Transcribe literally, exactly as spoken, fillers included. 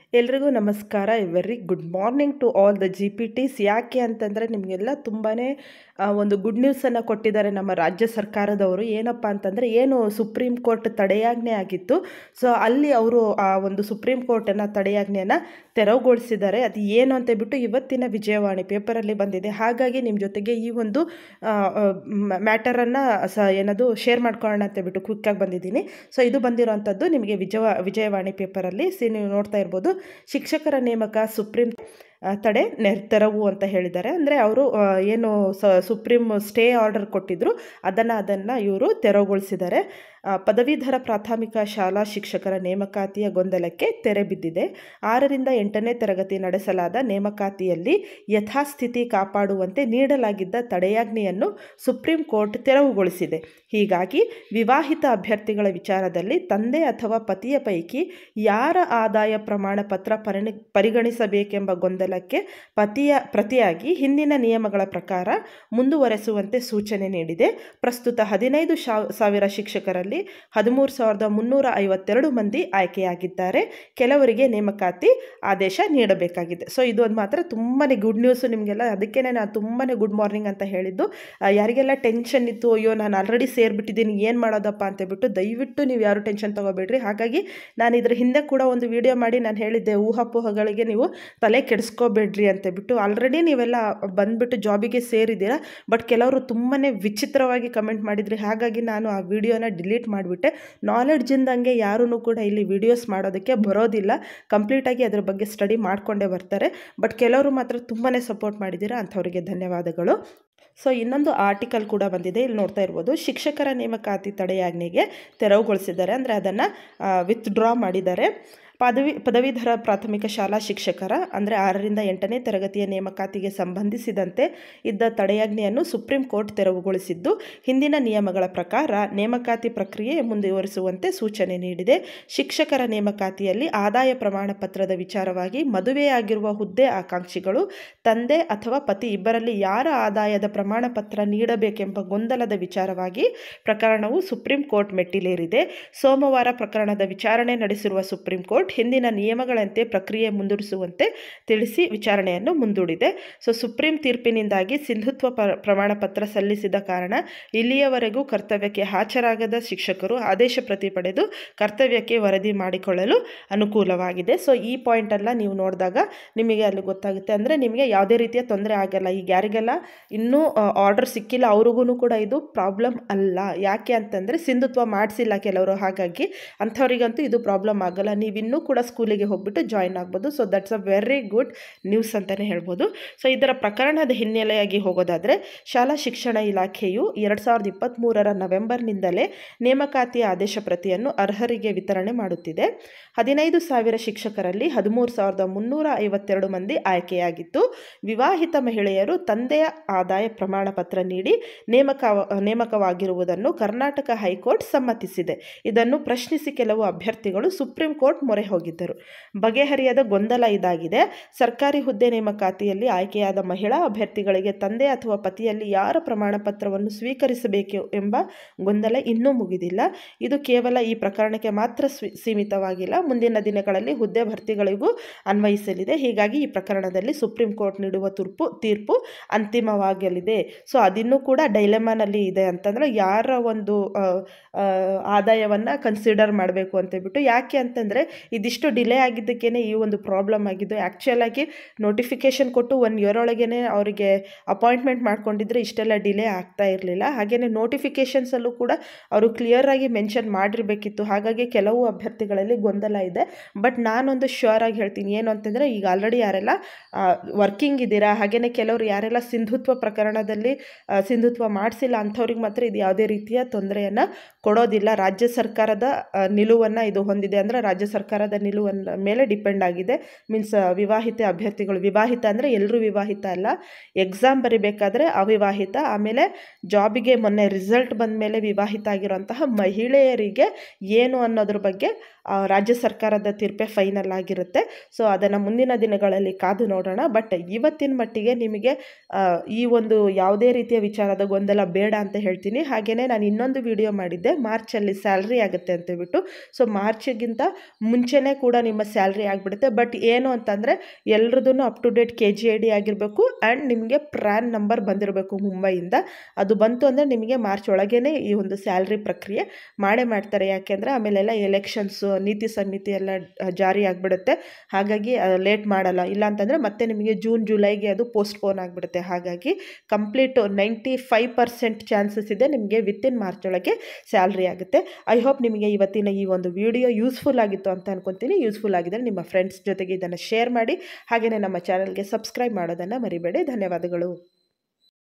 ಎಲ್ರಿಗೂ ನಮಸ್ಕಾರ. Very good morning to all the G P Ts. ಯಾಕೆ ಅಂತಂದರೆ ನಿಮಗೆಲ್ಲ ತುಂಬಾ ಒಂದು ಗುಡ್ ನ್ಯೂಸನ್ನು ಕೊಟ್ಟಿದ್ದಾರೆ ನಮ್ಮ ರಾಜ್ಯ ಸರ್ಕಾರದವರು. ಏನಪ್ಪ ಅಂತಂದರೆ, ಏನು ಸುಪ್ರೀಂ ಕೋರ್ಟ್ ತಡೆಯಾಜ್ಞೆ ಆಗಿತ್ತು, ಸೊ ಅಲ್ಲಿ ಅವರು ಆ ಒಂದು ಸುಪ್ರೀಂ ಕೋರ್ಟನ್ನು ತಡೆಯಾಜ್ಞೆಯನ್ನು ತೆರವುಗೊಳಿಸಿದ್ದಾರೆ. ಅದು ಏನು ಅಂತ ಬಿಟ್ಟು ಇವತ್ತಿನ ವಿಜಯವಾಣಿ ಪೇಪರಲ್ಲಿ ಬಂದಿದೆ. ಹಾಗಾಗಿ ನಿಮ್ಮ ಜೊತೆಗೆ ಈ ಒಂದು ಮ್ಯಾಟರನ್ನು ಸ ಏನದು ಶೇರ್ ಮಾಡ್ಕೊಳ್ಳೋಣ ಅಂತ ಬಿಟ್ಟು ಕ್ವಿಕ್ಕಾಗಿ ಬಂದಿದ್ದೀನಿ. ಸೊ ಇದು ಬಂದಿರೋವಂಥದ್ದು ನಿಮಗೆ ವಿಜಯ ವಿಜಯವಾಣಿ ಪೇಪರಲ್ಲಿ ಸಿ ನೀವು ನೋಡ್ತಾ ಇರ್ಬೋದು. ಶಿಕ್ಷಕರ ನೇಮಕ ಸುಪ್ರೀಂ ತಡೆ ತೆರವು ಅಂತ ಹೇಳಿದ್ದಾರೆ. ಅಂದರೆ ಅವರು ಏನು ಸ ಸುಪ್ರೀಂ ಸ್ಟೇ ಆರ್ಡರ್ ಕೊಟ್ಟಿದ್ರು ಅದನ್ನು ಅದನ್ನು ಇವರು ತೆರವುಗೊಳಿಸಿದ್ದಾರೆ. ಪದವೀಧರ ಪ್ರಾಥಮಿಕ ಶಾಲಾ ಶಿಕ್ಷಕರ ನೇಮಕಾತಿಯ ಗೊಂದಲಕ್ಕೆ ತೆರೆ ಬಿದ್ದಿದೆ. ಆರರಿಂದ ಎಂಟನೇ ತರಗತಿ ನಡೆಸಲಾದ ನೇಮಕಾತಿಯಲ್ಲಿ ಯಥಾಸ್ಥಿತಿ ಕಾಪಾಡುವಂತೆ ನೀಡಲಾಗಿದ್ದ ತಡೆಯಾಜ್ಞೆಯನ್ನು ಸುಪ್ರೀಂ ಕೋರ್ಟ್ ತೆರವುಗೊಳಿಸಿದೆ. ಹೀಗಾಗಿ ವಿವಾಹಿತ ಅಭ್ಯರ್ಥಿಗಳ ವಿಚಾರದಲ್ಲಿ ತಂದೆ ಅಥವಾ ಪತಿಯ ಪೈಕಿ ಯಾರ ಆದಾಯ ಪ್ರಮಾಣ ಪತ್ರ ಪರಿಣಿ ಪರಿಗಣಿಸಬೇಕೆಂಬ ಗೊಂದಲಕ್ಕೆ ಪತಿಯ ಪ್ರತಿಯಾಗಿ ಹಿಂದಿನ ನಿಯಮಗಳ ಪ್ರಕಾರ ಮುಂದುವರೆಸುವಂತೆ ಸೂಚನೆ ನೀಡಿದೆ. ಪ್ರಸ್ತುತ ಹದಿನೈದು ಸಾವಿರ ಶಿಕ್ಷಕರಲ್ಲಿ ಹದಿಮೂರು ಸಾವಿರದ ಮುನ್ನೂರ ಐವತ್ತೆರಡು ಮಂದಿ ಆಯ್ಕೆಯಾಗಿದ್ದಾರೆ. ಕೆಲವರಿಗೆ ನೇಮಕಾತಿ ಆದೇಶ ನೀಡಬೇಕಾಗಿದೆ. ಸೊ ಇದು ಒಂದು ಮಾತ್ರ ತುಂಬಾ ಗುಡ್ ನ್ಯೂಸು ನಿಮಗೆಲ್ಲ. ಅದಕ್ಕೇ ನಾನು ತುಂಬಾ ಗುಡ್ ಮಾರ್ನಿಂಗ್ ಅಂತ ಹೇಳಿದ್ದು. ಯಾರಿಗೆಲ್ಲ ಟೆನ್ಷನ್ ಇತ್ತು, ಅಯ್ಯೋ ನಾನು ಆಲ್ರೆಡಿ ಸೇರಿಬಿಟ್ಟಿದ್ದೀನಿ ಏನು ಮಾಡೋದಪ್ಪ ಅಂತ ಬಿಟ್ಟು, ದಯವಿಟ್ಟು ನೀವು ಯಾರು ಟೆನ್ಷನ್ ತೊಗೋಬೇಡ್ರಿ. ಹಾಗಾಗಿ ನಾನು ಇದ್ರ ಹಿಂದೆ ಕೂಡ ಒಂದು ವಿಡಿಯೋ ಮಾಡಿ ನಾನು ಹೇಳಿದ್ದೆ, ಊಹಾಪೋಹಗಳಿಗೆ ನೀವು ತಲೆ ಕೆಡಿಸ್ಕೋಬೇಡ್ರಿ ಅಂತ ಬಿಟ್ಟು. ಆಲ್ರೆಡಿ ನೀವೆಲ್ಲ ಬಂದುಬಿಟ್ಟು ಜಾಬಿಗೆ ಸೇರಿದ್ದೀರಾ, ಬಟ್ ಕೆಲವರು ತುಂಬಾ ವಿಚಿತ್ರವಾಗಿ ಕಮೆಂಟ್ ಮಾಡಿದ್ರಿ. ಹಾಗಾಗಿ ನಾನು ಆ ವಿಡಿಯೋನ ಡಿಲೀಟ್ ಮಾಡಿಬಿಟ್ಟೆ. ನಾಲೆಡ್ಜಿಂದಂಗೆ ಯಾರೂ ಕೂಡ ಇಲ್ಲಿ ವಿಡಿಯೋಸ್ ಮಾಡೋದಕ್ಕೆ ಬರೋದಿಲ್ಲ. ಕಂಪ್ಲೀಟಾಗಿ ಅದ್ರ ಬಗ್ಗೆ ಸ್ಟಡಿ ಮಾಡಿಕೊಂಡೇ ಬರ್ತಾರೆ. ಬಟ್ ಕೆಲವರು ಮಾತ್ರ ತುಂಬಾ ಸಪೋರ್ಟ್ ಮಾಡಿದ್ದೀರಾ, ಅಂಥವರಿಗೆ ಧನ್ಯವಾದಗಳು. ಸೊ ಇನ್ನೊಂದು ಆರ್ಟಿಕಲ್ ಕೂಡ ಬಂದಿದೆ, ಇಲ್ಲಿ ನೋಡ್ತಾ ಇರ್ಬೋದು. ಶಿಕ್ಷಕರ ನೇಮಕಾತಿ ತಡೆಯಾಜ್ಞೆಗೆ ತೆರವುಗೊಳಿಸಿದ್ದಾರೆ, ಅಂದರೆ ಅದನ್ನು ವಿತ್ಡ್ರಾ ಮಾಡಿದ್ದಾರೆ. ಪದವಿ ಪದವೀಧರ ಪ್ರಾಥಮಿಕ ಶಾಲಾ ಶಿಕ್ಷಕರ ಅಂದರೆ ಆರರಿಂದ ಎಂಟನೇ ತರಗತಿಯ ನೇಮಕಾತಿಗೆ ಸಂಬಂಧಿಸಿದಂತೆ ಇದ್ದ ತಡೆಯಾಜ್ಞೆಯನ್ನು ಸುಪ್ರೀಂ ಕೋರ್ಟ್ ತೆರವುಗೊಳಿಸಿದ್ದು, ಹಿಂದಿನ ನಿಯಮಗಳ ಪ್ರಕಾರ ನೇಮಕಾತಿ ಪ್ರಕ್ರಿಯೆ ಮುಂದುವರಿಸುವಂತೆ ಸೂಚನೆ ನೀಡಿದೆ. ಶಿಕ್ಷಕರ ನೇಮಕಾತಿಯಲ್ಲಿ ಆದಾಯ ಪ್ರಮಾಣ ಪತ್ರದ ವಿಚಾರವಾಗಿ ಮದುವೆಯಾಗಿರುವ ಹುದ್ದೆ ಆಕಾಂಕ್ಷಿಗಳು ತಂದೆ ಅಥವಾ ಪತಿ ಇಬ್ಬರಲ್ಲಿ ಯಾರ ಆದಾಯದ ಪ್ರಮಾಣ ಪತ್ರ ನೀಡಬೇಕೆಂಬ ಗೊಂದಲದ ವಿಚಾರವಾಗಿ ಪ್ರಕರಣವು ಸುಪ್ರೀಂ ಕೋರ್ಟ್ ಮೆಟ್ಟಿಲೇರಿದೆ. ಸೋಮವಾರ ಪ್ರಕರಣದ ವಿಚಾರಣೆ ನಡೆಸಿರುವ ಸುಪ್ರೀಂ ಕೋರ್ಟ್ ಹಿಂದಿನ ನಿಯಮಗಳಂತೆ ಪ್ರಕ್ರಿಯೆ ಮುಂದುವರಿಸುವಂತೆ ತಿಳಿಸಿ ವಿಚಾರಣೆಯನ್ನು ಮುಂದೂಡಿದೆ. ಸೊ ಸುಪ್ರೀಂ ತೀರ್ಪಿನಿಂದಾಗಿ ಸಿಂಧುತ್ವ ಪ್ರಮಾಣ ಪತ್ರ ಸಲ್ಲಿಸಿದ ಕಾರಣ ಇಲ್ಲಿಯವರೆಗೂ ಕರ್ತವ್ಯಕ್ಕೆ ಹಾಜರಾಗದ ಶಿಕ್ಷಕರು ಆದೇಶ ಪ್ರತಿ ಪಡೆದು ಕರ್ತವ್ಯಕ್ಕೆ ವರದಿ ಮಾಡಿಕೊಳ್ಳಲು ಅನುಕೂಲವಾಗಿದೆ. ಸೊ ಈ ಪಾಯಿಂಟೆಲ್ಲ ನೀವು ನೋಡಿದಾಗ ನಿಮಗೆ ಅಲ್ಲಿ ಗೊತ್ತಾಗುತ್ತೆ. ಅಂದರೆ ನಿಮಗೆ ಯಾವುದೇ ರೀತಿಯ ತೊಂದರೆ ಆಗಲ್ಲ. ಈಗ ಯಾರಿಗೆಲ್ಲ ಇನ್ನೂ ಆರ್ಡರ್ ಸಿಕ್ಕಿಲ್ಲ ಅವ್ರಿಗೂ ಕೂಡ ಇದು ಪ್ರಾಬ್ಲಮ್ ಅಲ್ಲ. ಯಾಕೆ ಅಂತಂದರೆ ಸಿಂಧುತ್ವ ಮಾಡಿಸಿಲ್ಲ ಕೆಲವರು, ಹಾಗಾಗಿ ಅಂಥವರಿಗಂತೂ ಇದು ಪ್ರಾಬ್ಲಮ್ ಆಗಲ್ಲ. ನೀವಿನ್ನೂ ಕೂಡ ಸ್ಕೂಲಿಗೆ ಹೋಗ್ಬಿಟ್ಟು ಜಾಯಿನ್ ಆಗ್ಬೋದು. So that's a very good news ಅಂತಲೇ ಹೇಳ್ಬೋದು. ಸೊ ಇದರ ಪ್ರಕರಣದ ಹಿನ್ನೆಲೆಯಾಗಿ ಹೋಗೋದಾದರೆ, ಶಾಲಾ ಶಿಕ್ಷಣ ಇಲಾಖೆಯು ಎರಡು ಸಾವಿರದ ಇಪ್ಪತ್ತ್ಮೂರರ ನವೆಂಬರ್ನಿಂದಲೇ ನೇಮಕಾತಿಯ ಆದೇಶ ಪ್ರತಿಯನ್ನು ಅರ್ಹರಿಗೆ ವಿತರಣೆ ಮಾಡುತ್ತಿದೆ. ಹದಿನೈದು ಸಾವಿರ ಶಿಕ್ಷಕರಲ್ಲಿ ಹದಿಮೂರು ಸಾವಿರದ ಮುನ್ನೂರ ಐವತ್ತೆರಡು ಮಂದಿ ಆಯ್ಕೆಯಾಗಿತ್ತು. ವಿವಾಹಿತ ಮಹಿಳೆಯರು ತಂದೆಯ ಆದಾಯ ಪ್ರಮಾಣ ಪತ್ರ ನೀಡಿ ನೇಮಕ ನೇಮಕವಾಗಿರುವುದನ್ನು ಕರ್ನಾಟಕ ಹೈಕೋರ್ಟ್ ಸಮ್ಮತಿಸಿದೆ. ಇದನ್ನು ಪ್ರಶ್ನಿಸಿ ಕೆಲವು ಅಭ್ಯರ್ಥಿಗಳು ಸುಪ್ರೀಂ ಕೋರ್ಟ್ ಮೊರೆ ಹೋಗಿದ್ದರು. ಬಗೆಹರಿಯದ ಗೊಂದಲ ಇದಾಗಿದೆ. ಸರ್ಕಾರಿ ಹುದ್ದೆ ನೇಮಕಾತಿಯಲ್ಲಿ ಆಯ್ಕೆಯಾದ ಮಹಿಳಾ ಅಭ್ಯರ್ಥಿಗಳಿಗೆ ತಂದೆ ಅಥವಾ ಪತಿಯಲ್ಲಿ ಯಾರ ಪ್ರಮಾಣ ಪತ್ರವನ್ನು ಸ್ವೀಕರಿಸಬೇಕು ಎಂಬ ಗೊಂದಲ ಇನ್ನೂ ಮುಗಿದಿಲ್ಲ. ಇದು ಕೇವಲ ಈ ಪ್ರಕರಣಕ್ಕೆ ಮಾತ್ರ ಸೀಮಿತವಾಗಿಲ್ಲ, ಮುಂದಿನ ದಿನಗಳಲ್ಲಿ ಹುದ್ದೆ ಭರ್ತಿಗಳಿಗೂ ಅನ್ವಯಿಸಲಿದೆ. ಹೀಗಾಗಿ ಈ ಪ್ರಕರಣದಲ್ಲಿ ಸುಪ್ರೀಂ ಕೋರ್ಟ್ ನೀಡುವ ತೀರ್ಪು ತೀರ್ಪು ಅಂತಿಮವಾಗಲಿದೆ. ಸೊ ಅದಿನ್ನೂ ಕೂಡ ಡೈಲೆಮಾನಲ್ಲಿ ಇದೆ. ಅಂತಂದರೆ ಯಾರ ಒಂದು ಆದಾಯವನ್ನು ಕನ್ಸಿಡರ್ ಮಾಡಬೇಕು ಅಂತೇಳ್ಬಿಟ್ಟು. ಯಾಕೆ ಅಂತಂದರೆ ಇದಿಷ್ಟು ಡಿಲೇ ಆಗಿದ್ದಕ್ಕೇ ಈ ಒಂದು ಪ್ರಾಬ್ಲಮ್ ಆಗಿದ್ದು. ಆ್ಯಕ್ಚುಲಾಗಿ ನೋಟಿಫಿಕೇಷನ್ ಕೊಟ್ಟು ಒನ್ ಇಯರ್ ಒಳಗೇ ಅವರಿಗೆ ಅಪಾಯಿಂಟ್ಮೆಂಟ್ ಮಾಡ್ಕೊಂಡಿದ್ರೆ ಇಷ್ಟೆಲ್ಲ ಡಿಲೇ ಆಗ್ತಾ ಇರಲಿಲ್ಲ. ಹಾಗೆಯೇ ನೋಟಿಫಿಕೇಷನ್ಸಲ್ಲೂ ಕೂಡ ಅವರು ಕ್ಲಿಯರಾಗಿ ಮೆನ್ಷನ್ ಮಾಡಿರಬೇಕಿತ್ತು. ಹಾಗಾಗಿ ಕೆಲವು ಅಭ್ಯರ್ಥಿಗಳಲ್ಲಿ ಗೊಂದಲ ಇದೆ. ಬಟ್ ನಾನೊಂದು ಶ್ಯೂರ್ ಆಗಿ ಹೇಳ್ತೀನಿ, ಏನು ಅಂತಂದರೆ ಈಗ ಆಲ್ರೆಡಿ ಯಾರೆಲ್ಲ ವರ್ಕಿಂಗ್ ಇದ್ದೀರಾ, ಹಾಗೆಯೇ ಕೆಲವರು ಯಾರೆಲ್ಲ ಸಿಂಧುತ್ವ ಪ್ರಕರಣದಲ್ಲಿ ಸಿಂಧುತ್ವ ಮಾಡಿಸಿಲ್ಲ ಅಂಥವ್ರಿಗೆ ಮಾತ್ರ ಇದು ಯಾವುದೇ ರೀತಿಯ ತೊಂದರೆಯನ್ನು ಕೊಡೋದಿಲ್ಲ. ರಾಜ್ಯ ಸರ್ಕಾರದ ನಿಲುವನ್ನು ಇದು ಹೊಂದಿದೆ. ಅಂದರೆ ರಾಜ್ಯ ಸರ್ಕಾರದ ನಿಲುವನ್ನ ಮೇಲೆ ಡಿಪೆಂಡ್ ಆಗಿದೆ. ಮೀನ್ಸ್ ವಿವಾಹಿತ ಅಭ್ಯರ್ಥಿಗಳು, ವಿವಾಹಿತ ಅಂದರೆ ಎಲ್ಲರೂ ವಿವಾಹಿತ ಅಲ್ಲ, ಎಕ್ಸಾಮ್ ಬರಿಬೇಕಾದ್ರೆ ಅವಿವಾಹಿತ, ಆಮೇಲೆ ಜಾಬಿಗೆ ಮೊನ್ನೆ ರಿಸಲ್ಟ್ ಬಂದ ಮೇಲೆ ವಿವಾಹಿತ ಆಗಿರುವಂತಹ ಮಹಿಳೆಯರಿಗೆ ಏನು ಅನ್ನೋದ್ರ ಬಗ್ಗೆ ರಾಜ್ಯ ಸರ್ಕಾರದ ತೀರ್ಪೇ ಫೈನಲ್ ಆಗಿರುತ್ತೆ. ಸೊ ಅದನ್ನು ಮುಂದಿನ ದಿನಗಳಲ್ಲಿ ಕಾದು ನೋಡೋಣ. ಬಟ್ ಇವತ್ತಿನ ಮಟ್ಟಿಗೆ ನಿಮಗೆ ಈ ಒಂದು ಯಾವುದೇ ರೀತಿಯ ವಿಚಾರದ ಗೊಂದಲ ಬೇಡ ಅಂತ ಹೇಳ್ತೀನಿ. ಹಾಗೆಯೇ ನಾನು ಇನ್ನೊಂದು ವಿಡಿಯೋ ಮಾಡಿದ್ದೆ, ಮಾರ್ಚಲ್ಲಿ ಸ್ಯಾಲ್ರಿ ಆಗುತ್ತೆ ಅಂತೇಳ್ಬಿಟ್ಟು. ಸೊ ಮಾರ್ಚ್ಗಿಂತ ಮುಂಚೆ ಮುಂಚೆನೇ ಕೂಡ ನಿಮ್ಮ ಸ್ಯಾಲ್ರಿ ಆಗಿಬಿಡುತ್ತೆ. ಬಟ್ ಏನು ಅಂತಂದರೆ ಎಲ್ರದೂ up to date K G I D ಆಗಿರಬೇಕು ಆ್ಯಂಡ್ ನಿಮಗೆ ಪ್ರ್ಯಾನ್ ನಂಬರ್ ಬಂದಿರಬೇಕು ಮುಂಬೈಯಿಂದ. ಅದು ಬಂತು ಅಂದರೆ ನಿಮಗೆ ಮಾರ್ಚ್ ಒಳಗೇ ಈ ಒಂದು ಸ್ಯಾಲ್ರಿ ಪ್ರಕ್ರಿಯೆ ಮಾಡೇ ಮಾಡ್ತಾರೆ. ಯಾಕೆಂದರೆ ಆಮೇಲೆಲ್ಲ ಎಲೆಕ್ಷನ್ಸು ನೀತಿ ಸಂಹಿತೆ ಎಲ್ಲ ಜಾರಿ ಆಗಿಬಿಡುತ್ತೆ. ಹಾಗಾಗಿ ಲೇಟ್ ಮಾಡಲ್ಲ. ಇಲ್ಲ ಅಂತಂದರೆ ಮತ್ತೆ ನಿಮಗೆ ಜೂನ್ ಜುಲೈಗೆ ಅದು ಪೋಸ್ಟ್ಪೋನ್ ಆಗಿಬಿಡುತ್ತೆ. ಹಾಗಾಗಿ complete ninety five percent chances ಇದೆ ನಿಮಗೆ ವಿತಿನ್ ಮಾರ್ಚ್ ಒಳಗೆ ಸ್ಯಾಲ್ರಿ ಆಗುತ್ತೆ. ಐ ಹೋಪ್ ನಿಮಗೆ ಇವತ್ತಿನ ಈ ಒಂದು ವಿಡಿಯೋ ಯೂಸ್ಫುಲ್ ಆಗಿತ್ತು ಅಂತ ಅನ್ಕೊತೀನಿ. ಯೂಸ್ಫುಲ್ ಆಗಿದ್ದರೆ ನಿಮ್ಮ ಫ್ರೆಂಡ್ಸ್ ಜೊತೆಗೆ ಇದನ್ನು ಶೇರ್ ಮಾಡಿ. ಹಾಗೆಯೇ ನಮ್ಮ ಚಾನಲ್ಗೆ ಸಬ್ಸ್ಕ್ರೈಬ್ ಮಾಡೋದನ್ನು ಮರಿಬೇಡಿ. ಧನ್ಯವಾದಗಳು.